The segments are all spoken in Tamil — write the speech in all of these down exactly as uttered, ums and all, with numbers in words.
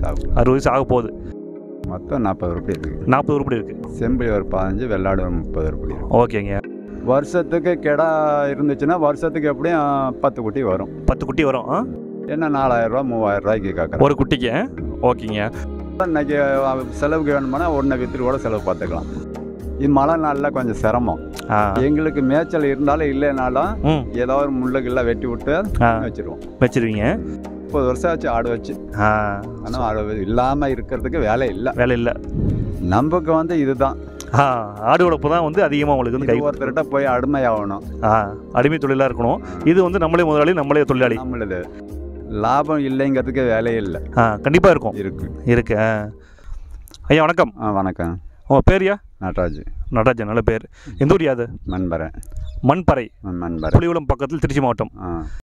ஆகும். அறுபது வயசு ஆக போகுது. மொத்தம் நாற்பது உருப்படி இருக்குது. நாற்பது உருப்படி இருக்குது. செம்பிளி ஒரு பதினஞ்சு, வெள்ளாடு ஒரு முப்பது உருப்படி. ஓகேங்க. வருஷத்துக்கு கிடா இருந்துச்சுன்னா வருஷத்துக்கு எப்படியும் பத்து குட்டி வரும். பத்து குட்டி வரும். என்ன நாலாயிரம் ரூபா மூவாயிரம் ரூபாய்க்கு கேட்குறேன் ஒரு குட்டிக்கு. ஓகேங்க. இன்னைக்கு செலவுக்கு வேணுமானா ஒன்றை வித்துட்டு கூட செலவு பார்த்துக்கலாம். இது மழை நாளில் கொஞ்சம் சிரமம். எங்களுக்கு மேய்ச்சல் இருந்தாலும் இல்லைனாலும் ஏதோ ஒரு முள்ளுக்கெல்லாம் வெட்டி விட்டு வச்சிருவோம். வச்சிருவீங்க. முப்பது வருஷம் ஆச்சு ஆடு வச்சு. ஆனால் ஆடு இல்லாமல் இருக்கிறதுக்கு வேலை இல்லை. வேலை இல்லை. நமக்கு வந்து இதுதான் ஆடு வளர்ப்பு தான் வந்து அதிகமாக உங்களுக்கு வந்து கை. ஒருத்தர்கிட்ட போய் அடிமை ஆகணும். அடிமை தொழிலாக இருக்கணும். இது வந்து நம்மளே முதலாளி நம்மளே தொழிலாளி. நம்மளுது லாபம் இல்லைங்கிறதுக்கு வேலையே இல்லை. ஆ கண்டிப்பாக இருக்கும். இருக்கு இருக்கு. ஐயா வணக்கம். ஆ வணக்கம். உங்கள் பேர்யா? நடராஜ். நடராஜன், நல்ல பேர். எந்த ஊர் அது? மண்பறை. மண்பறை. மண்பறை. புலிகுளம் பக்கத்தில், திருச்சி மாவட்டம்.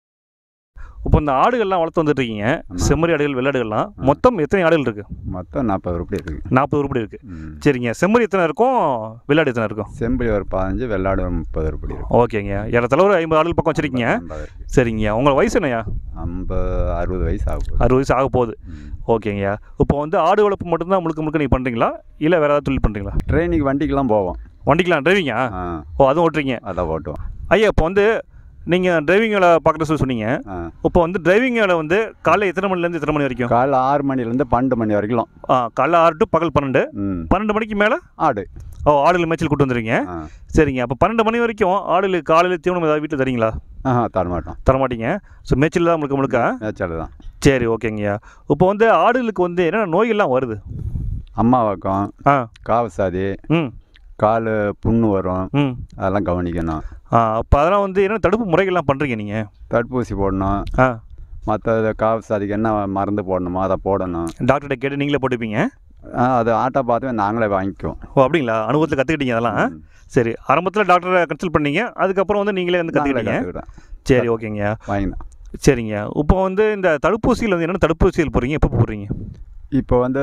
இப்போ இந்த ஆடுகள்லாம் வளர்த்து வந்துட்டு இருக்கீங்க, செம்மறி ஆடுகள் வெள்ளாடுகள்லாம். மொத்தம் எத்தனை ஆடுகள் இருக்கு? மொத்தம் நாற்பது உருப்படி இருக்கு. நாற்பது உருப்படி இருக்கு. சரிங்க. செம்மறி எத்தனை இருக்கும், வெள்ளாடு எத்தனை இருக்கும்? செம்பளி ஒரு பதினஞ்சு, வெள்ளாடு ஒரு முப்பது உருப்படி இருக்கும். ஓகேங்க. ஏறத்தாழ ஒரு ஐம்பது ஆடுகள் பக்கம் வச்சிருக்கீங்க. சரிங்க. உங்கள் வயசு என்னையா? ஐம்பது அறுபது வயசு ஆகும். அறுபது வயசு ஆக போகுது. ஓகேங்க. இப்போ வந்து ஆடு வளர்ப்பு மட்டும்தான் முழுக்க முழுக்க நீங்கள் பண்ணுறீங்களா, இல்லை வேறு ஏதாவது தொழில் பண்ணுறீங்களா? ட்ரைனிங் வண்டிக்கெலாம் போவோம். வண்டிக்கெலாம் டிரைவிங்கா? ஓ, அதுவும் ஓட்டுறீங்க? அதான் ஓட்டுவோம். ஐயா, இப்போ வந்து நீங்கள் டிரைவிங் வேலை பார்க்குற சொல்லி சொன்னீங்க. இப்போ வந்து டிரைவிங் வேலை வந்து காலைல எத்தனை மணிலேருந்து எத்தனை மணி வரைக்கும்? காலைல ஆறு மணிலேருந்து பன்னெண்டு மணி வரைக்கும். ஆ, காலைல ஆறு டு பகல் பன்னெண்டு. பன்னெண்டு மணிக்கு மேலே ஆடு. ஓ, ஆடுகள் மேய்ச்சல் கூட்டு வந்துடுங்க. சரிங்க. அப்போ பன்னெண்டு மணி வரைக்கும் ஆடுகளுக்கு காலையில் தீவனம் ஏதாவது வீட்டில் தரீங்களா? ஆ, தரமாட்டோம். தரமாட்டீங்க. ஸோ மேய்ச்சல் தான் முழுக்க முழுக்க? மேய்ச்சல் தான். சரி, ஓகேங்கய்யா. இப்போ வந்து ஆடுகளுக்கு வந்து என்னென்ன நோய்கள்லாம் வருது? அம்மாவாக்கம், ஆ, காவசாதி, ம், கால் புண்ணு வரும். ம், அதெல்லாம் கவனிக்கணும். ஆ, அப்போ அதெல்லாம் வந்து என்ன தடுப்பு முறைகள்லாம் பண்ணுறீங்க நீங்கள்? தடுப்பூசி போடணும். ஆ, மற்ற காவசாதிக்கு என்ன மருந்து போடணுமோ அதை போடணும். டாக்டர்கிட்ட கேட்டு நீங்களே போட்டுப்பீங்க? ஆ, அது ஆட்டை பார்த்து நாங்களே வாங்கிக்குவோம். ஓ, அப்படிங்களா? அனுபவத்தில் கற்றுக்கிட்டீங்க அதெல்லாம்? சரி. ஆரம்பத்தில் டாக்டரை கன்சல்ட் பண்ணீங்க, அதுக்கப்புறம் வந்து நீங்களே வந்து கற்றுக்கிட்டீங்க. சரி, ஓகேங்க. வாங்கினோம். சரிங்க. இப்போ வந்து இந்த தடுப்பூசியில் வந்து என்னென்ன தடுப்பூசிகள் போடுறீங்க, எப்போ போடுறீங்க? இப்போ வந்து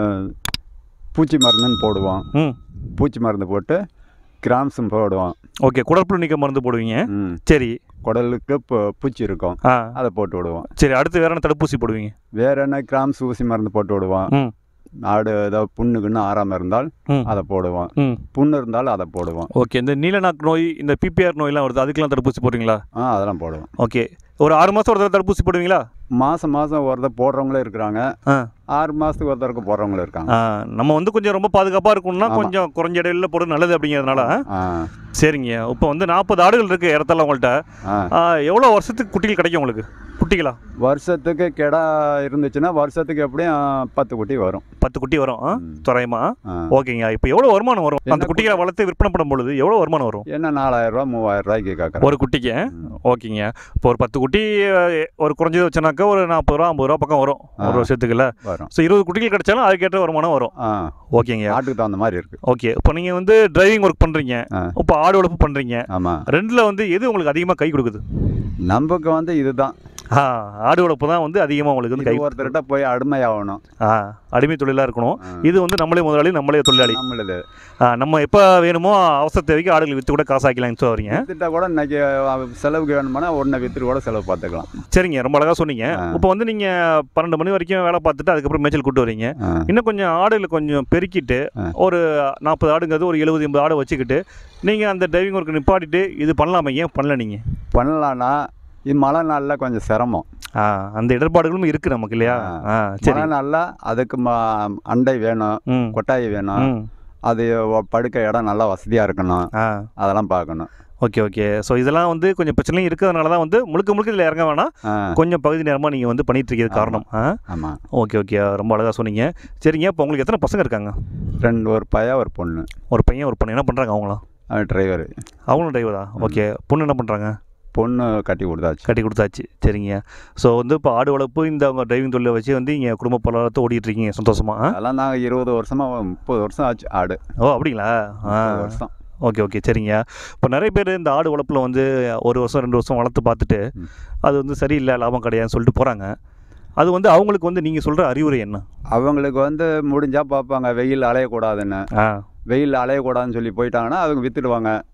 பூச்சி மருந்துன்னு போடுவோம். ம், பூச்சி மருந்து போட்டு கிராம்ஸும் போடுவோம். ஓகே. குடற்புழு நீக்க மருந்து போடுவீங்க. ம், சரி. குடலுக்கு இப்போ பூச்சி இருக்கும், அதை போட்டு விடுவோம். சரி. அடுத்து வேற என்ன தடுப்பூசி போடுவீங்க? வேற என்ன கிராம்ஸ் ஊசி மருந்து போட்டு விடுவோம். ஆடு ஏதாவது புண்ணுக்குன்னு ஆறாமல் இருந்தால் அதை போடுவோம். புண்ணு இருந்தாலும் அதை போடுவோம். ஓகே. இந்த நீலநாக்கு நோய், இந்த பிபிஆர் நோயெல்லாம் வருது, அதுக்கெல்லாம் தடுப்பூசி போடுறீங்களா? ஆ, அதெல்லாம் போடுவோம். ஓகே. ஒரு ஆறு மாதம் ஒரு தடவை தடுப்பூசி போடுவீங்களா? மாதம் மாதம் ஒரு தடவை போடுறவங்களே இருக்கிறாங்க. ஆறு மாதத்துக்கு ஒரு தடவை போடுறவங்களும் இருக்காங்க. நம்ம வந்து கொஞ்சம் ரொம்ப பாதுகாப்பாக இருக்கணும்னா கொஞ்சம் குறைஞ்ச இடையில போட நல்லது அப்படிங்கிறதுனால. சரிங்க. இப்போ வந்து நாற்பது ஆடுகள் இருக்குது ஏறத்தாழ உங்கள்கிட்ட. எவ்வளோ வருஷத்துக்கு குட்டிகள் கிடைக்கும் உங்களுக்கு? குட்டிகளா? வருஷத்துக்கு கிடா இருந்துச்சுன்னா வருஷத்துக்கு எப்படியும் பத்து குட்டி வரும். பத்து குட்டி வரும் துறையமா? ஓகேங்க. இப்போ எவ்வளோ வருமானம் வரும் அந்த குட்டிகளை வளர்த்து விற்பனை பண்ணும் பொழுது? எவ்வளோ வருமானம் வரும்? என்ன நாலாயிரம் ரூபா மூவாயிரம் ரூபாய்க்கு கேட்குறேன் ஒரு குட்டிக்கு. ஓகேங்க. இப்போ ஒரு பத்து குட்டி ஒரு குறைஞ்சது வச்சோன்னாக்கா ஒரு நாற்பது ரூபா ஐம்பது ரூபா பக்கம் வரும் ஒரு வருஷத்துக்குள்ள. ஸோ இருபது குட்டிகள் கிடைச்சாலும் அதுக்கேற்ற வருமானம் வரும். ஓகேங்க. ஆட்டுக்கு தகுந்த மாதிரி இருக்கு. ஓகே. இப்போ நீங்கள் வந்து டிரைவிங் ஒர்க் பண்ணுறீங்க, இப்போ ஆடு வளர்ப்பு பண்ணுறீங்க. ஆமாம். ரெண்டில் வந்து எது உங்களுக்கு அதிகமாக கை கொடுக்குது? நமக்கு வந்து இதுதான். ஆ, ஆடு வளர்ப்பு தான் வந்து அதிகமாக உங்களுக்கு வந்து கை. ஒருத்தர்கிட்ட போய் அடிமை ஆகணும். ஆ, அடிமை தொழிலாக இருக்கணும். இது வந்து நம்மளே முதலாளி நம்மளே தொழிலாளி. நம்மளுது நம்ம எப்போ வேணுமோ அவசர தேவைக்கு ஆடுகள் விற்று கூட காசாக்கலாம்னு சொல்கிறீங்க. வித்துட்டா கூட இன்னைக்கு செலவுக்கு வேணுமானா ஒன்றை விற்றுட்டு கூட செலவு பார்த்துக்கலாம். சரிங்க. ரொம்ப அழகாக சொன்னீங்க. இப்போ வந்து நீங்கள் பன்னெண்டு மணி வரைக்கும் வேலை பார்த்துட்டு அதுக்கப்புறம் மேய்ச்சல் கூட்டு வரீங்க. இன்னும் கொஞ்சம் ஆடுகளை கொஞ்சம் பெருக்கிட்டு ஒரு நாற்பது ஆடுங்கிறது ஒரு எழுபது எண்பது ஆடு வச்சுக்கிட்டு நீங்கள் அந்த டிரைவிங் ஒர்க்கு நிப்பாட்டிட்டு இது பண்ணலாமா? ஏன் பண்ணல? நீங்கள் பண்ணலான்னா இது மழை நாளில் கொஞ்சம் சிரமம். ஆ, அந்த இடர்பாடுகளும் இருக்குது நமக்கு இல்லையா? ஆ, சரி. மழை நாளில் அதுக்கு அண்டை வேணும், கொட்டாய் வேணும், அது படுக்க இடம் நல்லா வசதியாக இருக்கணும், அதெல்லாம் பார்க்கணும். Okay, okay. ஸோ இதெல்லாம் வந்து கொஞ்சம் பிரச்சனையும் இருக்கிறதுனால தான் வந்து முழுக்க முழுக்க இதில் இறங்க வேணாம், கொஞ்சம் பகுதி நேரமாக நீங்கள் வந்து பண்ணிட்டு இருக்கிறது காரணம். ஆமாம். Okay, okay. ரொம்ப அழகாக சொன்னீங்க. சரிங்க. இப்போ உங்களுக்கு எத்தனை பசங்க இருக்காங்க? ரெண்டு, ஒரு பையன் ஒரு பொண்ணு. ஒரு பையன் ஒரு பொண்ணு. என்ன பண்ணுறாங்க அவங்களாம்? டிரைவர். அவங்களும் டிரைவரா? ஓகே. பொண்ணு என்ன பண்ணுறாங்க? பொண்ணு கட்டி கொடுத்தாச்சு. கட்டி கொடுத்தாச்சு. சரிங்க. ஸோ வந்து இப்போ ஆடு வளர்ப்பு இந்த அவங்க டிரைவிங் தொழிலை வச்சு வந்து இங்கே குடும்ப பொருளாதாரத்தை ஓடிட்டு இருக்கீங்க சந்தோஷமா? அதெல்லாம் நாங்கள் இருபது வருஷமாக முப்பது வருஷம் ஆச்சு ஆடு. ஓ, அப்படிங்களா? ஆ, வருஷம். Okay, okay. சரிங்க. இப்போ நிறைய பேர் இந்த ஆடு வளர்ப்பில் வந்து ஒரு வருஷம் ரெண்டு வருஷம் வளர்த்து பார்த்துட்டு அது வந்து சரியில்லை, லாபம் கிடையாதுன்னு சொல்லிட்டு போகிறாங்க. அது வந்து அவங்களுக்கு வந்து நீங்கள் சொல்கிற அறிவுரை என்ன? அவங்களுக்கு வந்து முடிஞ்சால் பார்ப்பாங்க, வெயில் அலையக்கூடாதுன்னு. வெயில் அலையக்கூடாதுன்னு சொல்லி போயிட்டாங்கன்னா அவங்க விற்றுடுவாங்க.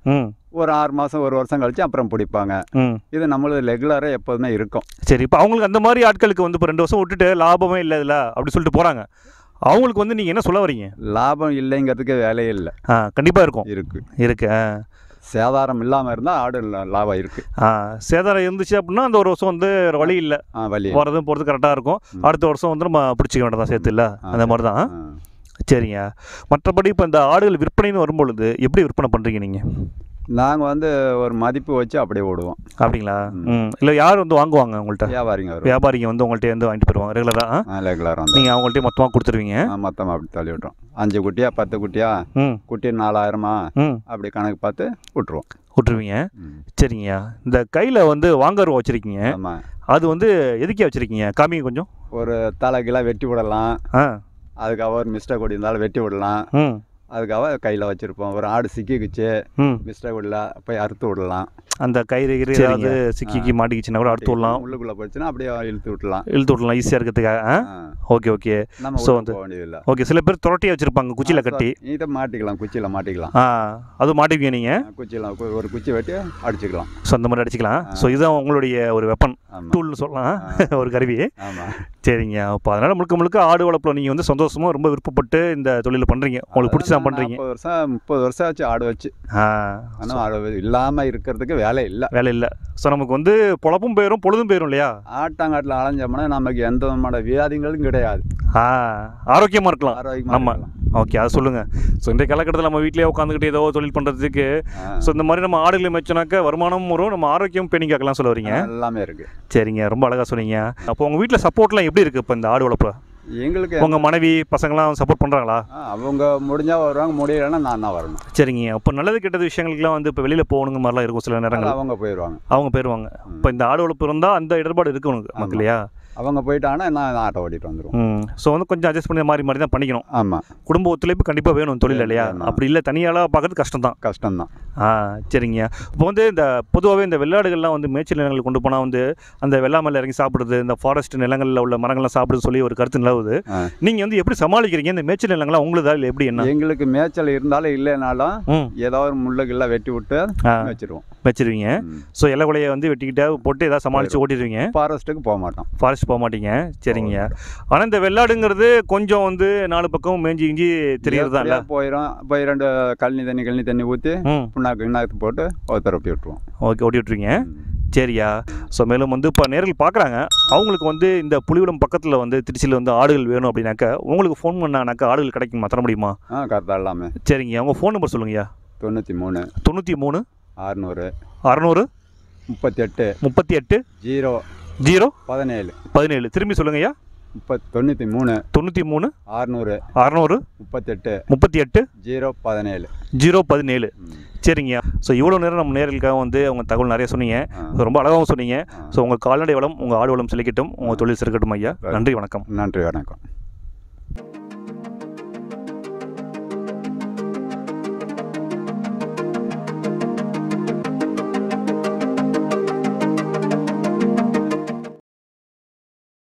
ஒரு ஆறு மாதம் ஒரு வருஷம் கழிச்சு அப்புறம் பிடிப்பாங்க. இது நம்மளது ரெகுலராக எப்போதுமே இருக்கும். சரி, இப்போ அவங்களுக்கு அந்த மாதிரி ஆட்களுக்கு வந்து இப்போ ரெண்டு வருஷம் விட்டுட்டு லாபமே இல்லை இதில் அப்படி சொல்லிட்டு போகிறாங்க, அவங்களுக்கு வந்து நீங்கள் என்ன சொல்ல வரீங்க? லாபம் இல்லைங்கிறதுக்கு வேலையே இல்லை. ஆ, கண்டிப்பாக இருக்கும். இருக்குது இருக்கு. சேதாரம் இல்லாமல் இருந்தால் ஆடு லாபம் இருக்குது. ஆ, சேதாரம் இருந்துச்சு அப்படின்னா அந்த ஒரு வருஷம் வந்து வழி இல்லை, வழி வரதும் போகிறது கரெக்டாக இருக்கும். அடுத்த வருஷம் வந்து நம்ம பிடிச்சிக்க வேண்டியதான் சேர்த்து இல்லை, அந்த மாதிரி தான். சரிங்க. மற்றபடி இப்போ இந்த ஆடுகள் விற்பனைன்னு வரும்பொழுது எப்படி விற்பனை பண்ணுறீங்க நீங்கள்? நாங்கள் வந்து ஒரு மதிப்பு வச்சு அப்படியே விடுவோம். அப்படிங்களா? ம். இல்லை யார் வந்து வாங்குவாங்க உங்கள்கிட்ட? வியாபாரிங்க. வியாபாரிங்க வந்து உங்கள்கிட்ட வந்து வாங்கிட்டு போயிடுவாங்க ரெகுலராக? ரெகுலராக வந்து நீங்கள் அவங்கள்ட்ட மொத்தமாக கொடுத்துருவீங்க? மொத்தமாக அப்படி தள்ளி விட்டுறோம். அஞ்சு குட்டியா பத்து குட்டியா குட்டி நாலாயிரமா அப்படி கணக்கு பார்த்து விட்டுருவோம். விட்டுருவீங்க. சரிங்க. இந்த கையில் வந்து வாங்கருவா வச்சுருக்கீங்க, அது வந்து எதுக்கே வச்சுருக்கீங்க? காமிங்க கொஞ்சம். ஒரு தலை கிலோ வெட்டி விடலாம், அதுக்காக ஒரு மிஸ்டேக் கொடி இருந்தாலும் வெட்டி விடலாம், அதுக்காக கையில் வச்சுருப்போம். ஒரு ஆடு சிக்கிக்குச்சு மிஸ்டேக் விடல போய் அறுத்து விடலாம். அந்த கயிறு கயிறு ஏதாவது சிக்கிக்கு மாட்டிக்கிச்சுன்னா கூட அறுத்து விடலாம். உள்ளுக்குள்ளே போயிடுச்சுன்னா அப்படியே இழுத்து விடலாம். இழுத்து விடலாம் ஈஸியாக இருக்கிறதுக்காக. Okay okay. ஸோ வந்து வேண்டியதில்லை. ஓகே, சில பேர் துரட்டியாக வச்சுருப்பாங்க குச்சியில் கட்டி. இதை மாட்டிக்கலாம், குச்சியில் மாட்டிக்கலாம். ஆ, அது மாட்டிக்குவீங்க நீங்கள்? குச்சியில் ஒரு குச்சி வெட்டி அடிச்சுக்கலாம். ஸோ அந்த மாதிரி அடிச்சுக்கலாம். ஸோ இதுதான் உங்களுடைய ஒரு வெப்பன், டூல்னு சொல்லலாம், ஒரு கருவி. ஆமாம். சரிங்க. அப்போ அதனால் முழுக்க முழுக்க ஆடு வளர்ப்பில் நீங்கள் வந்து சந்தோஷமாக ரொம்ப விருப்பப்பட்டு இந்த தொழில் பண்ணுறீங்க, உங்களுக்கு பிடிச்சி தான் பண்ணுறீங்க. முப்பது வருஷம் முப்பது வருஷம் ஆச்சு ஆடு வச்சு. ஆனால் ஆடு இல்லாமல் இருக்கிறதுக்கு வேலை இல்லை. வேலை இல்லை. ஸோ நமக்கு வந்து பொழப்பும் போயிடும் பொழுதும் போயிடும் இல்லையா? ஆட்டாங்காட்டில் அலைஞ்சோம்னா நமக்கு எந்த விதமான வியாதிகளும் கிடையாது. ஆ, ஆரோக்கியமாக இருக்கலாம். ஆரோக்கியமாக நம்ம ஓகே, அதை சொல்லுங்கள். ஸோ இந்த காலகட்டத்தில் நம்ம வீட்டிலேயே உட்காந்துக்கிட்டு ஏதோ தொழில் பண்ணுறதுக்கு ஸோ இந்த மாதிரி நம்ம ஆடுகளை மேய்ச்சோனாக்க வருமானமும் வரும், நம்ம ஆரோக்கியம் பேணி காக்கலாம் சொல்ல வரீங்க. எல்லாமே இருக்குது. சரிங்க, ரொம்ப அழகாக சொன்னீங்க. அப்போ உங்கள் வீட்டில் சப்போர்ட்லாம் எப்படி இருக்குது இப்போ இந்த ஆடு வளர்ப்பு? எங்களுக்கு உங்கள் மனைவி பசங்களாம் சப்போர்ட் பண்ணுறாங்களா? அவங்க முடிஞ்சால் வருவாங்க, முடியலைன்னா நான் தான் வரணும். சரிங்க. அப்போ நல்லது கெட்டது விஷயங்களுக்குலாம் வந்து இப்போ வெளியில் போகணுங்க மாதிரிலாம் இருக்கும் சில நேரங்கள். அவங்க போயிடுவாங்க. அவங்க போயிடுவாங்க. இப்போ இந்த ஆடு வளர்ப்பு இருந்தால் அந்த இடர்பாடு இருக்கு உனக்கு நமக்கு இல்லையா? அவங்க போயிட்டாங்கன்னா நான் ஆட்டோ ஓட்டிட்டு வந்துடுவோம். ம். ஸோ வந்து கொஞ்சம் அட்ஜஸ்ட் பண்ணி மாறி மாறி தான் பண்ணிக்கணும். ஆமாம். குடும்ப ஒத்துழைப்பு கண்டிப்பாக வேணும் தொழில் இல்லையா? அப்படி இல்லை தனியாளாக பார்க்கறது கஷ்டம் தான். கஷ்டம் தான். ஆ, சரிங்க. இப்போ வந்து இந்த பொதுவாகவே இந்த வெள்ளாடுகள்லாம் வந்து மேய்ச்சல் நிலங்களுக்கு கொண்டு போனால் வந்து அந்த வெள்ளாமல் இறங்கி சாப்பிடுறது, இந்த ஃபாரஸ்ட் நிலங்களில் உள்ள மரங்கள்லாம் சாப்பிடுறது சொல்லி ஒரு கருத்து நிலவுது. நீங்கள் வந்து எப்படி சமாளிக்கிறீங்க இந்த மேய்ச்சல் நிலங்கள்லாம் உங்களுதா இல்லை எப்படி? என்ன எங்களுக்கு மேய்ச்சல் இருந்தாலும் இல்லைனாலும் ஏதோ ஒரு முள்ளுகள்லாம் வெட்டி விட்டு வச்சிருவோம் வச்சிருவீங்க. ஸோ இலகுலையை வந்து வெட்டிக்கிட்டே போட்டு ஏதாவது சமாளித்து ஓட்டிடுவீங்க. ஃபாரஸ்ட்டுக்கு போக மாட்டோம். ஃபாரஸ்ட் போக மாட்டீங்க. சரிங்க. ஆனால் இந்த வெள்ளாடுங்கிறது கொஞ்சம் வந்து நாலு பக்கம் மேஞ்சி இஞ்சி தெரியறதா இல்லை? போயிடும். போய் ரெண்டு கழனி தண்ணி கழனி தண்ணி ஊற்றி புண்ணாக்கு கிண்ணாக்கு போட்டு ஒருத்தரப்பி விட்டுருவோம். ஓகே, ஓட்டி விட்டுருவீங்க. சரியா. ஸோ மேலும் வந்து இப்போ நேரில் பார்க்குறாங்க, அவங்களுக்கு வந்து இந்த புலிவிடம் பக்கத்தில் வந்து திருச்சியில் வந்து ஆடுகள் வேணும் அப்படின்னாக்கா உங்களுக்கு ஃபோன் பண்ணானாக்கா ஆடுகள் கிடைக்குமா, தர முடியுமா? ஆ, கரெக்டாக எல்லாமே. சரிங்க. அவங்க ஃபோன் நம்பர் சொல்லுங்கய்யா. தொண்ணூற்றி மூணு தொண்ணூற்றி மூணு அறுநூறு அறுநூறு முப்பத்தி எட்டு முப்பத்தி எட்டு ஜீரோ ஜீரோ பதினேழு பதினேழு. திரும்பி சொல்லுங்கய்யா. முப்பத் தொண்ணூற்றி மூணு தொண்ணூற்றி மூணு அறுநூறு அறுநூறு முப்பத்தெட்டு முப்பத்தி எட்டு ஜீரோ பதினேழு ஜீரோ பதினேழு. சரிங்க. ஸோ இவ்வளோ நேரம் நம்ம நேர்களுக்காக வந்து அவங்க தகவல் நிறைய சொன்னீங்க, ரொம்ப அழகாகவும் சொன்னீங்க. ஸோ உங்கள் கால்நடை வளம் உங்கள் ஆடு வளம் செழிக்கட்டும், உங்கள் தொழில் சிறக்கட்டும் ஐயா. நன்றி, வணக்கம். நன்றி, வணக்கம்.